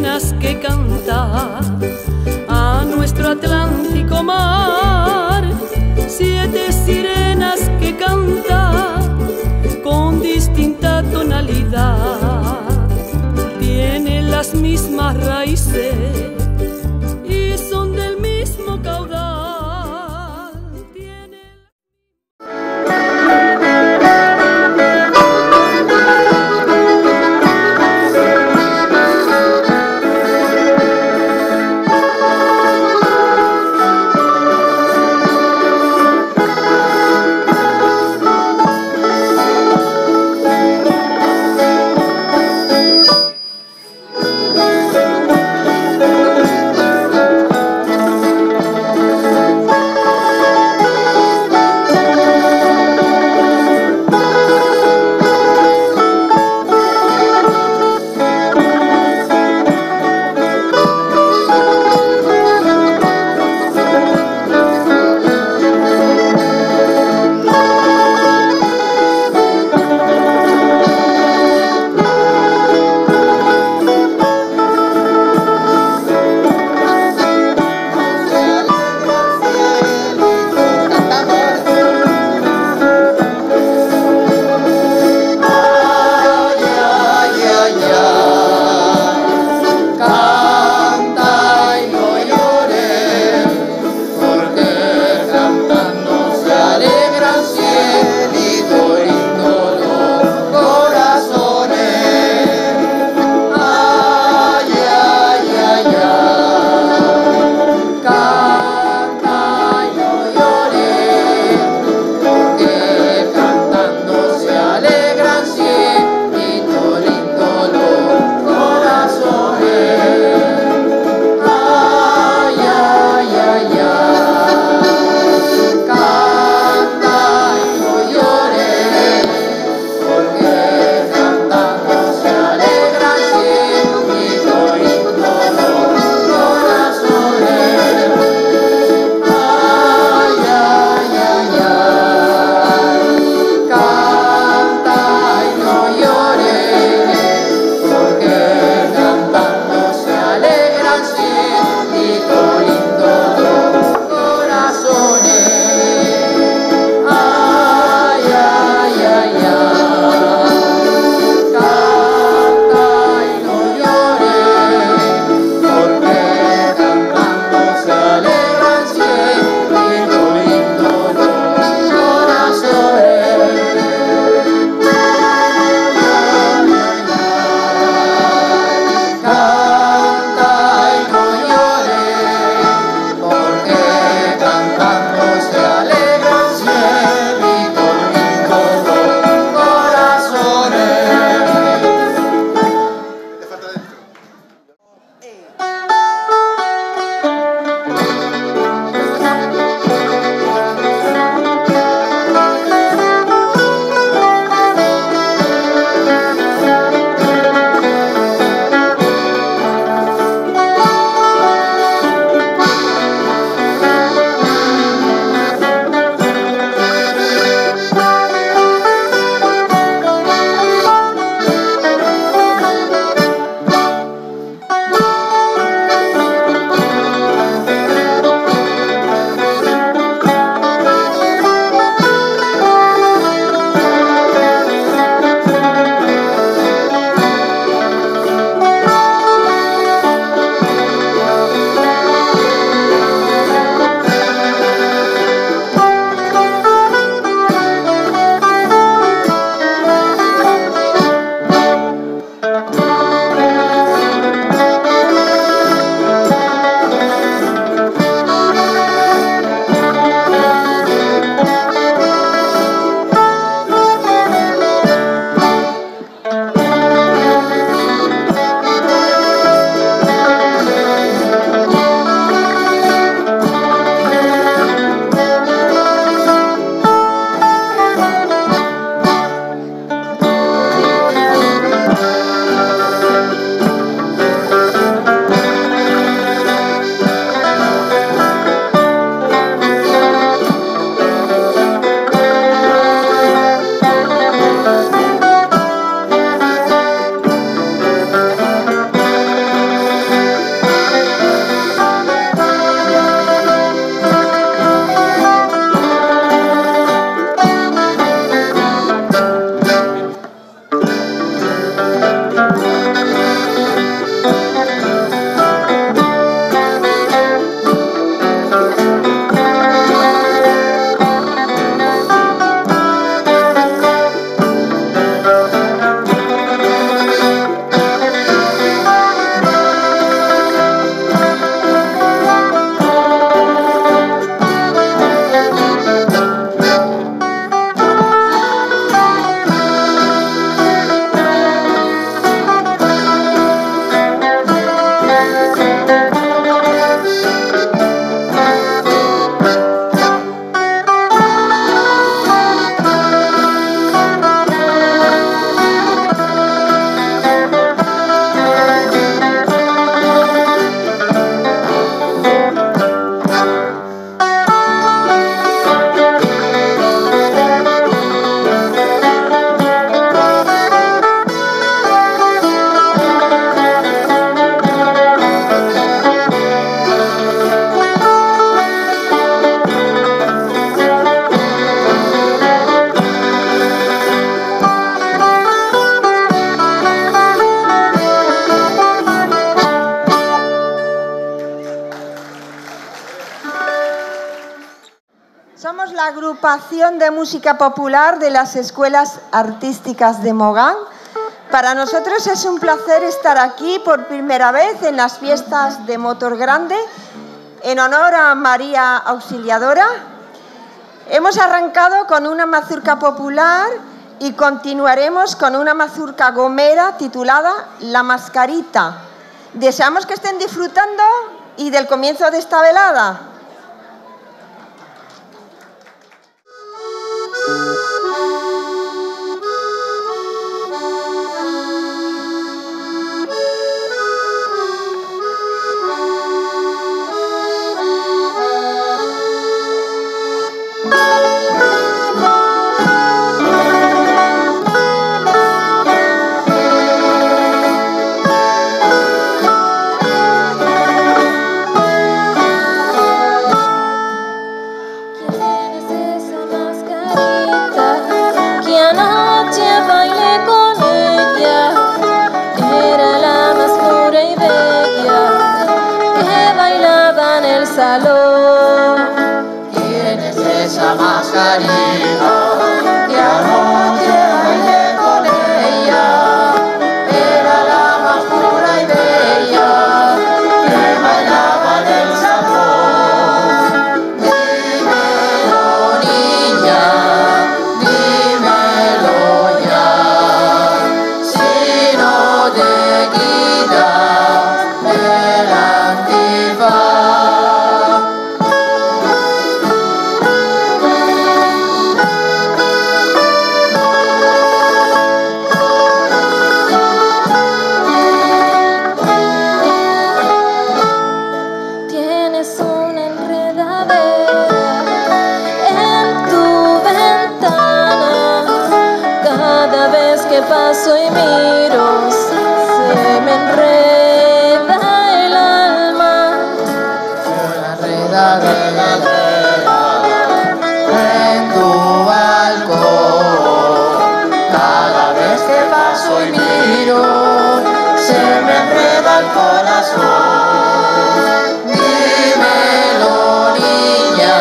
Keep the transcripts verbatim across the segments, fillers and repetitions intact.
sirenas que canta a nuestro Atlántico mar. Siete sirenas que canta con distinta tonalidad, tienen las mismas raíces y son del mismo caudal. Tienen... la agrupación de música popular de las escuelas artísticas de Mogán. Para nosotros es un placer estar aquí por primera vez en las fiestas de Motor Grande, en honor a María Auxiliadora. Hemos arrancado con una mazurca popular y continuaremos con una mazurca gomera titulada La Mascarita. Deseamos que estén disfrutando y del comienzo de esta velada. ¿Quién es esa mascarita que anoche bailé con ella? Era la más pura y bella que bailaba en el salón. Dímelo, niña, dímelo ya, si no te quitas el antifaz. Paso y miro, se me enreda el alma. Se me enreda de la tela en tu balcón. Cada vez que paso y miro, se me enreda el corazón. Dímelo, niña,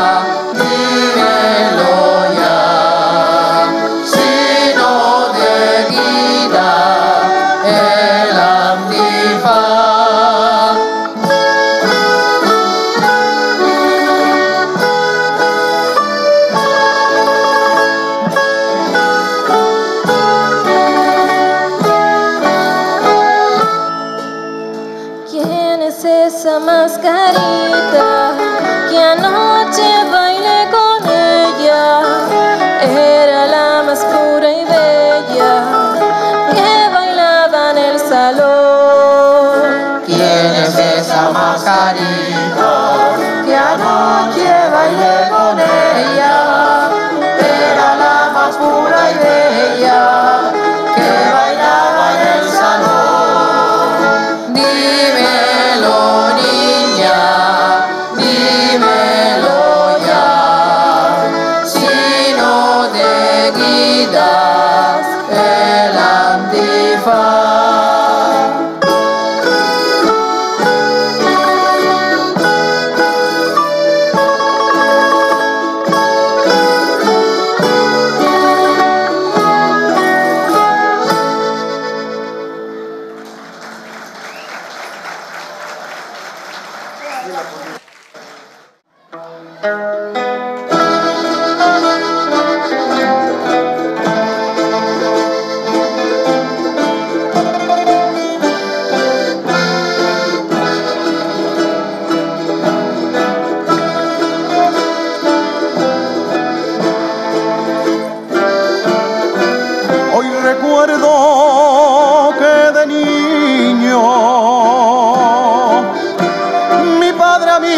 dímelo ya, si no te quita el antifaz. ¿Quién es esa mascarita que anoche bailé con ella? Era la más pura y bella que bailaba en el salón. ¿Quién es esa mascarita que anoche bailé con ella? Era la más pura y bella que bailaba en el salón. Dímelo, niña, dímelo ya, si no te quitas el antifaz. Hoy recuerdo que de niño mi padre a mí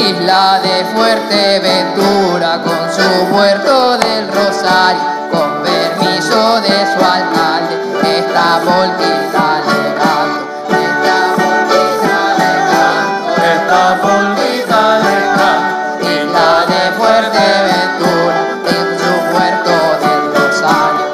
Isla de Fuerteventura con su huerto del Rosario, con permiso de su alcalde, esta polquita le canto, esta polquita le canto, esta polquita le canto. Isla de Fuerteventura en su huerto del Rosario.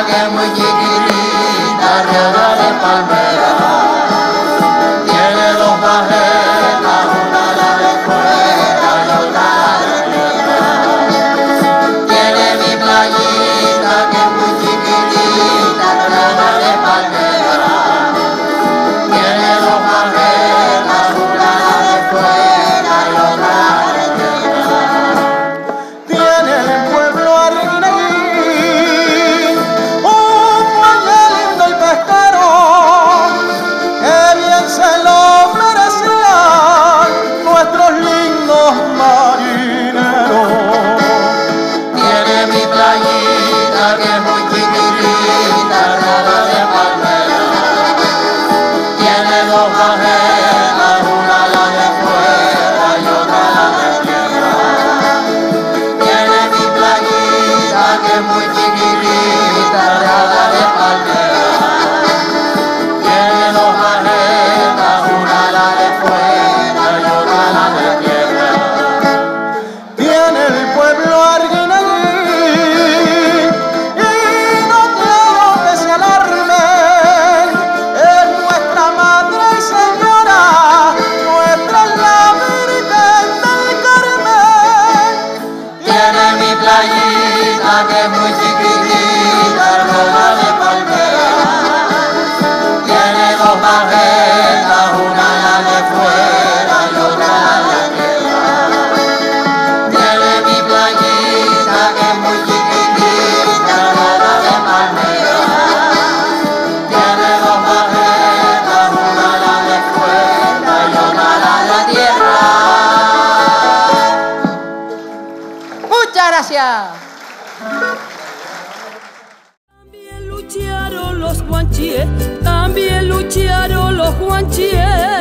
que es muy chiquitita, rodeada de palmeras. Tiene dos bajetas, una la de fuera y otra la de tierra. Tiene mi playita que es muy chiquitita, rodeada de palmeras. Tiene dos bajetas, una la de fuera y otra la de tierra. Tiene el pueblo Arguineguín un muelle lindo y pesquero, que bien se lo merecían nuestros lindos marineros. Tiene mi playita que es muy chiquitita, rodeada de palmeras. Tiene dos bajetas, una la de fuera y otra la de tierra. Tiene mi playita que es muy chiquitita, rodeada de palmeras. Tiene dos bajetas, una la de fuera y otra la de tierra. Tiene el pueblo Arguineguín y no quiero que se alarmen, es nuestra Madre y Señora, nuestra es la Virgen del Carmen. Tiene mi playita que es muy chiquitita, rodeada de palmeras. Tiene dos bajetas, una la de fuera y otra la de tierra. Tiene mi playita que es muy chiquitita, rodeada de palmeras. Tiene dos bajetas, una la de fuera y otra la de tierra. Muchas gracias. También lucharon los guanchíes, también lucharon los guanchíes.